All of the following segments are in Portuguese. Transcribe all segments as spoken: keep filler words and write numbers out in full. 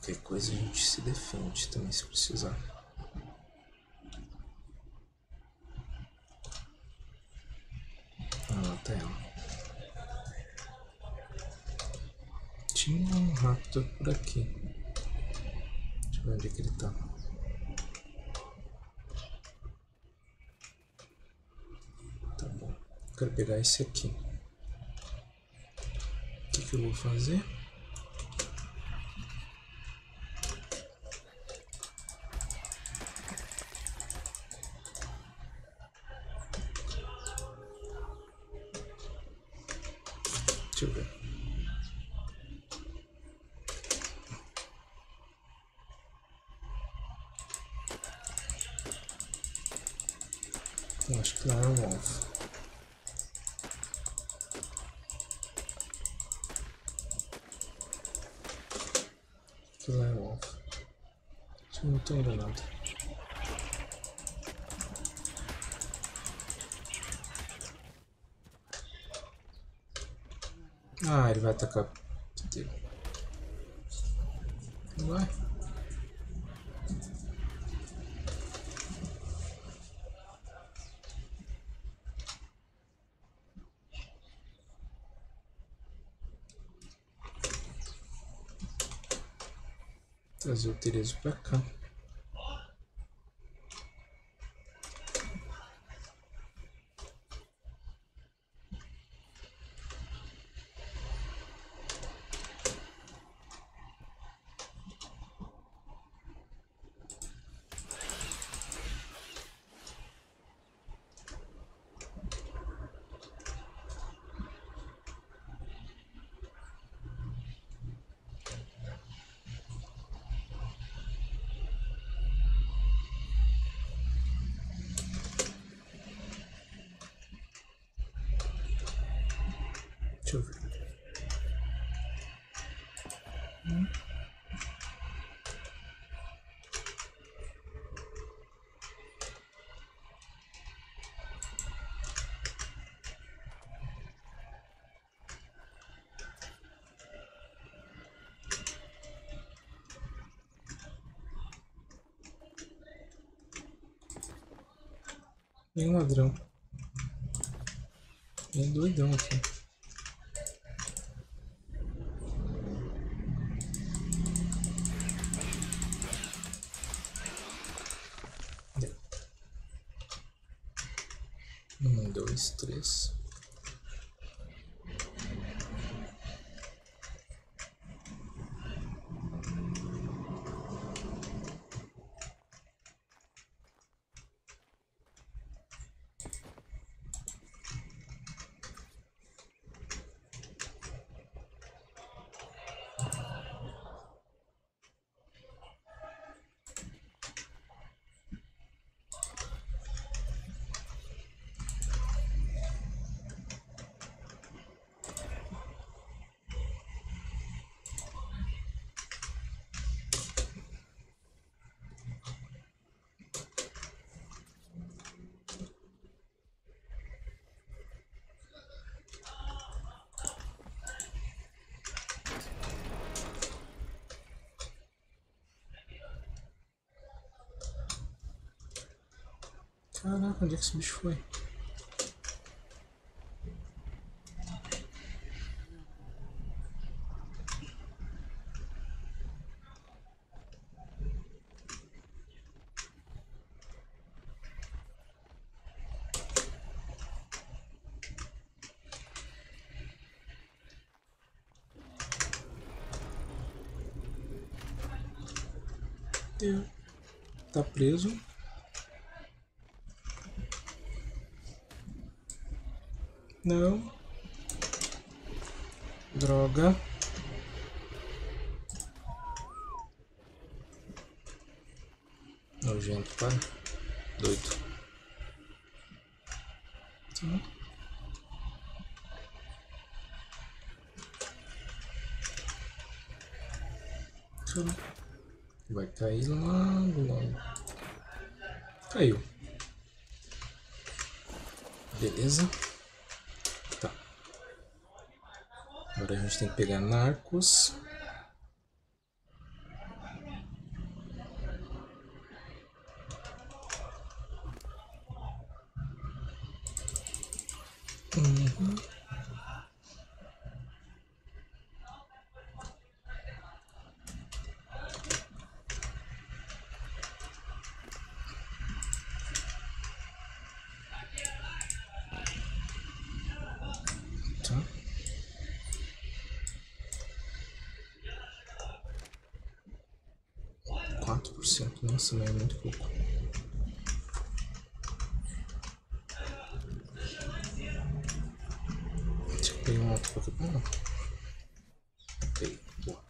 Qualquer coisa a gente se defende também se precisar. Ah, lá tá ela. Tinha um raptor por aqui. Deixa eu ver onde é que ele tá. Tá bom. Quero pegar esse aqui. O que, que eu vou fazer? Deixa eu ver. Eu acho que lá é um alvo. Que lá é um alvo. Eu não tô indo nada. Ah, ele vai atacar. Não vai? Trazer o Terezo pra cá. Deixa eu ver. Hum. Tem um ladrão. Tem um doidão aqui. Um, dois, três. Caraca, onde é que esse bicho foi? Deu. Tá preso. Não. Droga. Nojento, para. Doido. Tá. Vai cair logo, logo. Caiu. Beleza. Tá. Agora a gente tem que pegar Narcos. Uhum. Tá. quatro por cento, nossa, mas é muito pouco. Deixa eu pegar um outro Pokémon. Ok, boa.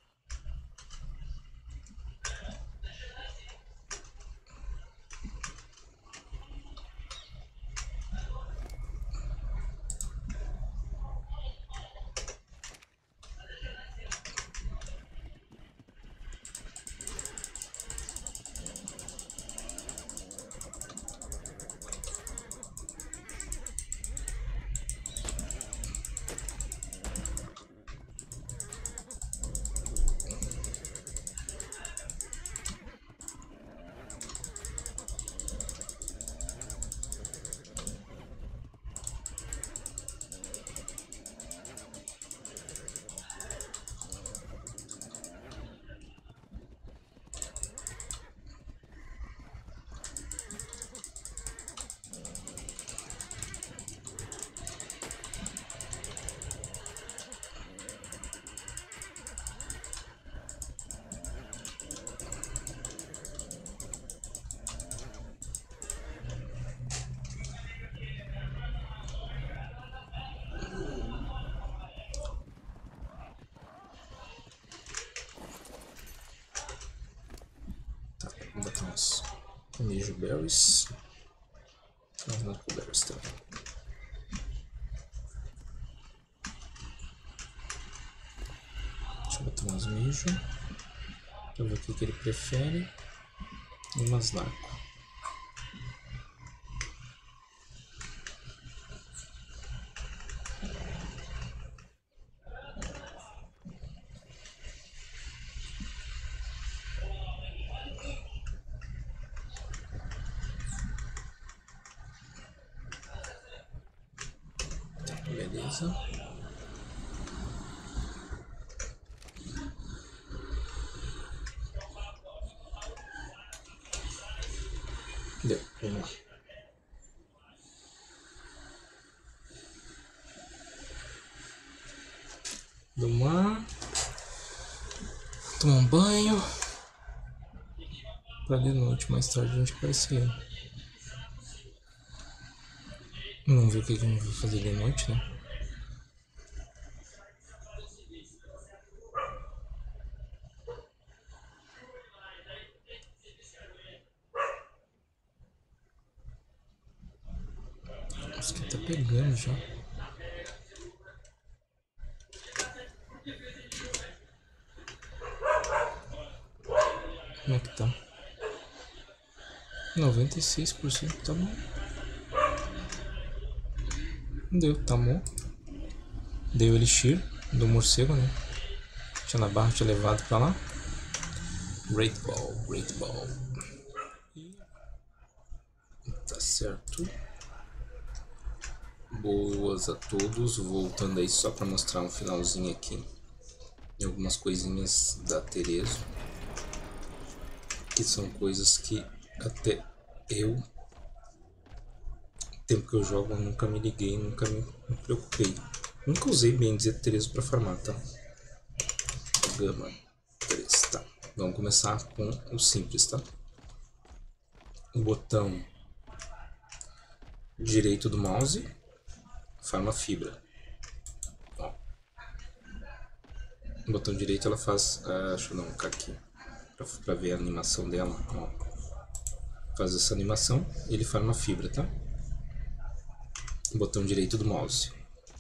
Tá, vou botar uns Mijo Berries. Uns Knuckle Berries também. Deixa eu botar uns Mijo. Pra ver o que, que ele prefere. E umas Narco. Beleza. Deu, vamos lá. Tomar. Tomar um banho. Pra de noite, mais tarde a gente vai sair. Vamos ver o que a gente vai fazer de noite, né? Acho que tá pegando já. Como é que tá? noventa e seis por cento, tá bom. Deu, tá bom. Deu o Elixir do morcego, né? Tinha na barra, tinha levado pra lá. Great Ball, Great Ball. Tá certo. Boas a todos. Voltando aí só pra mostrar um finalzinho aqui. E algumas coisinhas da Terezo. Que são coisas que até eu, no tempo que eu jogo, eu nunca me liguei, nunca me, me preocupei. Nunca usei bem dizer Terezo pra farmar, tá? Gama três, tá. Vamos começar com o simples, tá? O botão direito do mouse farma fibra. Ó. O botão direito ela faz... Ah, deixa eu dar um K aqui pra, pra ver a animação dela. Ó. Faz essa animação e ele farma fibra, tá? O botão direito do mouse.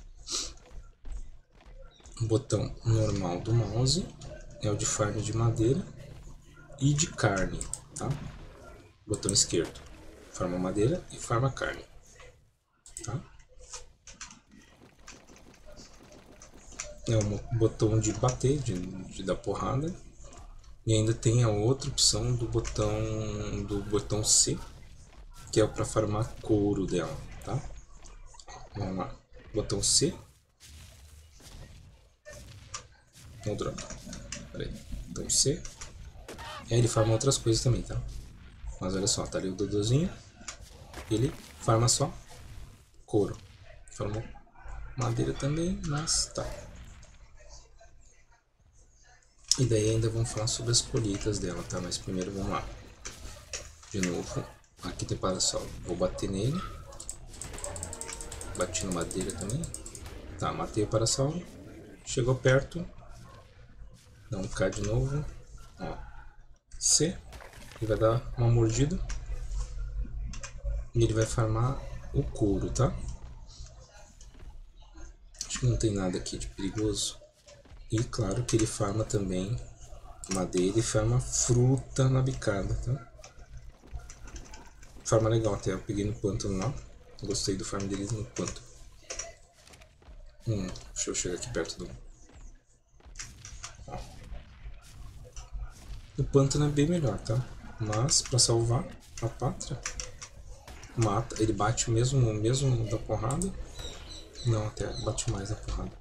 O botão normal do mouse é o de farm de madeira e de carne, tá? O botão esquerdo farma madeira e farma carne, tá? É o botão de bater, de, de dar porrada. E ainda tem a outra opção do botão do botão C, que é para farmar couro dela, tá? Vamos lá. Botão C. Não, droga. Pera aí. Botão C. E aí ele farma outras coisas também, tá? Mas olha só, tá ali o Dodozinho. Ele farma só couro. Farmou madeira também, mas tá. E daí ainda vamos falar sobre as colheitas dela, tá? Mas primeiro vamos lá. De novo, aqui tem parasol. Vou bater nele. Bati na madeira também. Tá, matei o parasol. Chegou perto. Dá um K de novo. Ó. C. Ele vai dar uma mordida. E ele vai farmar o couro, tá? Acho que não tem nada aqui de perigoso. E claro que ele farma também madeira e farma fruta na bicada, tá? Farma legal até, eu peguei no pântano lá. Gostei do farm deles no pântano. Hum, deixa eu chegar aqui perto do... Ó. O pântano é bem melhor, tá? Mas pra salvar a pátria, mata, ele bate o mesmo, mesmo da porrada. Não, até bate mais da porrada.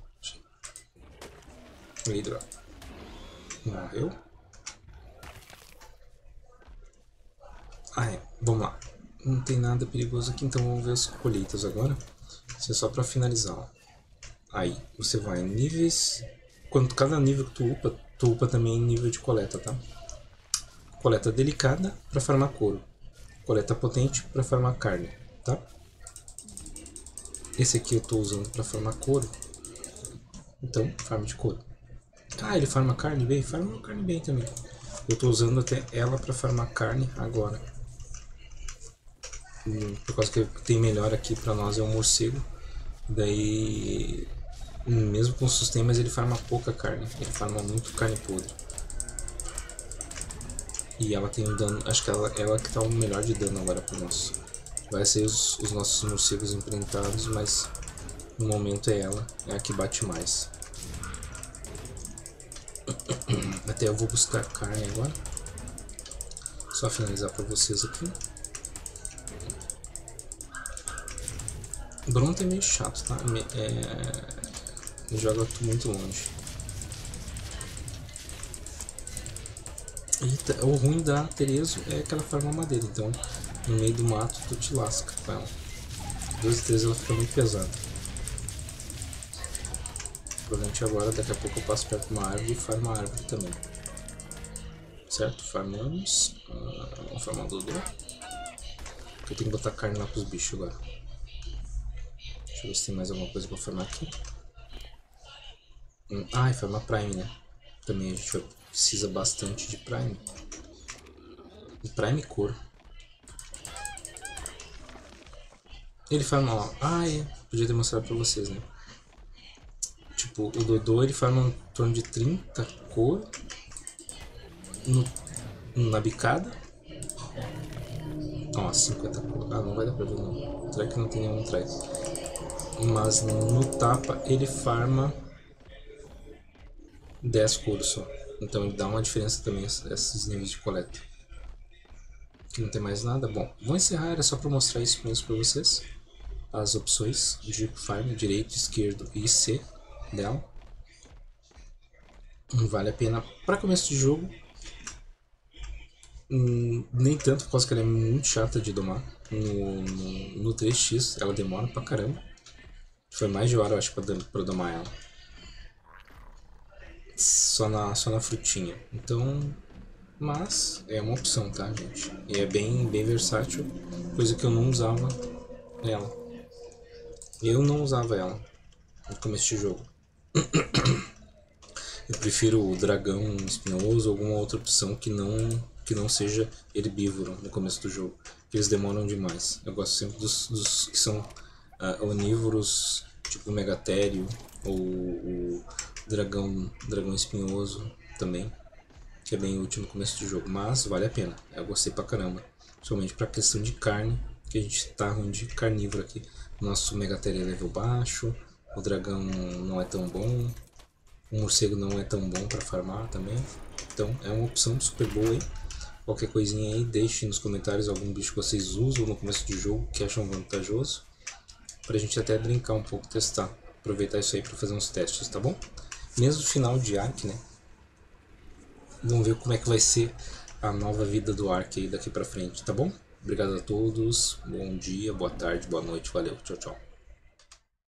Hidro. Morreu. Ah, é. Vamos lá. Não tem nada perigoso aqui, então vamos ver as colheitas agora. Isso é só pra finalizar, ó. Aí, você vai em níveis... Quando cada nível que tu upa, tu upa também em nível de coleta, tá? Coleta delicada pra farmar couro. Coleta potente pra farmar carne, tá? Esse aqui eu tô usando pra farmar couro. Então, farm de couro. Ah, ele farma carne bem? Farma carne bem também. Eu tô usando até ela pra farmar carne agora. Por causa que tem melhor aqui pra nós é o morcego. Daí, mesmo com sustain, mas ele farma pouca carne. Ele farma muito carne podre. E ela tem um dano, acho que ela, ela que tá o melhor de dano agora pro nosso. Vai ser os, os nossos morcegos enfrentados, mas no momento é ela, é a que bate mais. Até eu vou buscar carne agora. Só finalizar pra vocês aqui. Bronto é meio chato, tá? É... Joga muito longe. E tá, o ruim da Terezo é que ela farma madeira, então no meio do mato tu te lasca com ela. dois e três ela fica muito pesada. Provavelmente agora, daqui a pouco eu passo perto de uma árvore e farmo a árvore também. Certo? Farmamos. Uh, vamos farmar o Dodô. Eu tenho que botar carne lá pros bichos agora. Deixa eu ver se tem mais alguma coisa pra farmar aqui. Hum, ah, e farmar Prime, né? Também a gente precisa bastante de Prime. E Prime Couro. Ele farma, ó. Ah, é. Podia ter mostrado pra vocês, né? Tipo, o Dodô ele farma em torno de trinta couro no, na bicada. Ó, cinquenta couro. Ah, não vai dar pra ver não. Será que não tem nenhum track? Mas no tapa ele farma dez couro só. Então ele dá uma diferença também esses níveis de coleta. Aqui não tem mais nada. Bom, vou encerrar. Era só pra mostrar isso mesmo pra vocês. As opções de farm, direito, esquerdo e C dela. Vale a pena para começo de jogo. Hum, nem tanto por causa que ela é muito chata de domar. No, no, no três x ela demora pra caramba. Foi mais de hora, eu acho, pra, pra domar ela. Só na, só na frutinha. Então, mas é uma opção, tá, gente? E é bem, bem versátil, coisa que eu não usava ela. Eu não usava ela no começo de jogo. Eu prefiro o dragão espinhoso ou alguma outra opção que não, que não seja herbívoro no começo do jogo. Porque eles demoram demais. Eu gosto sempre dos, dos que são uh, onívoros, tipo o Megatério ou o dragão, dragão espinhoso também. Que é bem útil no começo do jogo. Mas vale a pena. Eu gostei pra caramba. Principalmente pra questão de carne. Que a gente tá ruim de carnívoro aqui. Nosso Megatério é level baixo. O dragão não é tão bom. O morcego não é tão bom para farmar também. Então é uma opção super boa aí. Qualquer coisinha aí, deixe nos comentários algum bicho que vocês usam no começo do jogo que acham vantajoso. pra gente até brincar um pouco, testar. Aproveitar isso aí pra fazer uns testes, tá bom? Mesmo final de Ark, né? Vamos ver como é que vai ser a nova vida do Ark aí daqui pra frente, tá bom? Obrigado a todos, bom dia, boa tarde, boa noite, valeu, tchau, tchau.